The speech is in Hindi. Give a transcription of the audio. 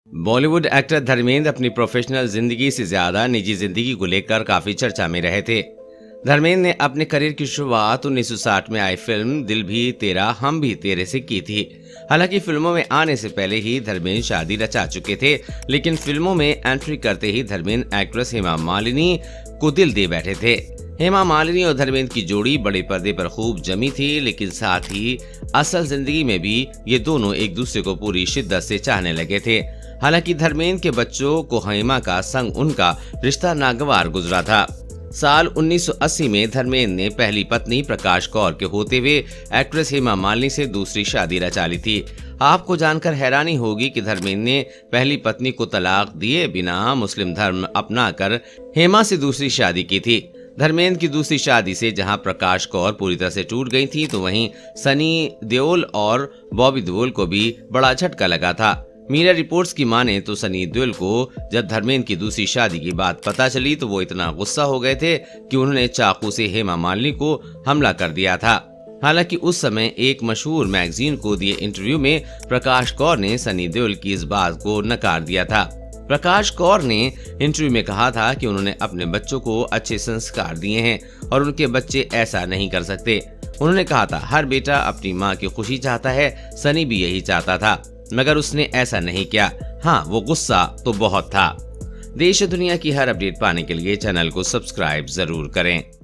बॉलीवुड एक्टर धर्मेंद्र अपनी प्रोफेशनल जिंदगी से ज्यादा निजी जिंदगी को लेकर काफी चर्चा में रहे थे। धर्मेंद्र ने अपने करियर की शुरुआत 1960 में आई फिल्म दिल भी तेरा हम भी तेरे से की थी। हालांकि फिल्मों में आने से पहले ही धर्मेंद्र शादी रचा चुके थे, लेकिन फिल्मों में एंट्री करते ही धर्मेंद्र एक्ट्रेस हेमा मालिनी को दिल दे बैठे थे। हेमा मालिनी और धर्मेंद्र की जोड़ी बड़े पर्दे पर खूब जमी थी, लेकिन साथ ही असल जिंदगी में भी ये दोनों एक दूसरे को पूरी शिद्दत से चाहने लगे थे। हालांकि धर्मेंद्र के बच्चों को हेमा का संग उनका रिश्ता नागवार गुजरा था। साल 1980 में धर्मेंद्र ने पहली पत्नी प्रकाश कौर के होते हुए एक्ट्रेस हेमा मालिनी से दूसरी शादी रचा ली थी। आपको जानकर हैरानी होगी कि धर्मेंद्र ने पहली पत्नी को तलाक दिए बिना मुस्लिम धर्म अपनाकर हेमा से दूसरी शादी की थी। धर्मेंद्र की दूसरी शादी से जहां प्रकाश कौर पूरी तरह से टूट गई थी, तो वहीं सनी देओल और बॉबी देओल को भी बड़ा झटका लगा था। मीडिया रिपोर्ट्स की माने तो सनी देओल को जब धर्मेंद्र की दूसरी शादी की बात पता चली तो वो इतना गुस्सा हो गए थे कि उन्होंने चाकू से हेमा मालिनी को हमला कर दिया था। हालांकि उस समय एक मशहूर मैगजीन को दिए इंटरव्यू में प्रकाश कौर ने सनी देओल की इस बात को नकार दिया था। प्रकाश कौर ने इंटरव्यू में कहा था कि उन्होंने अपने बच्चों को अच्छे संस्कार दिए हैं और उनके बच्चे ऐसा नहीं कर सकते। उन्होंने कहा था, हर बेटा अपनी माँ की खुशी चाहता है, सनी भी यही चाहता था, मगर उसने ऐसा नहीं किया। हाँ, वो गुस्सा तो बहुत था। देश और दुनिया की हर अपडेट पाने के लिए चैनल को सब्सक्राइब जरूर करें।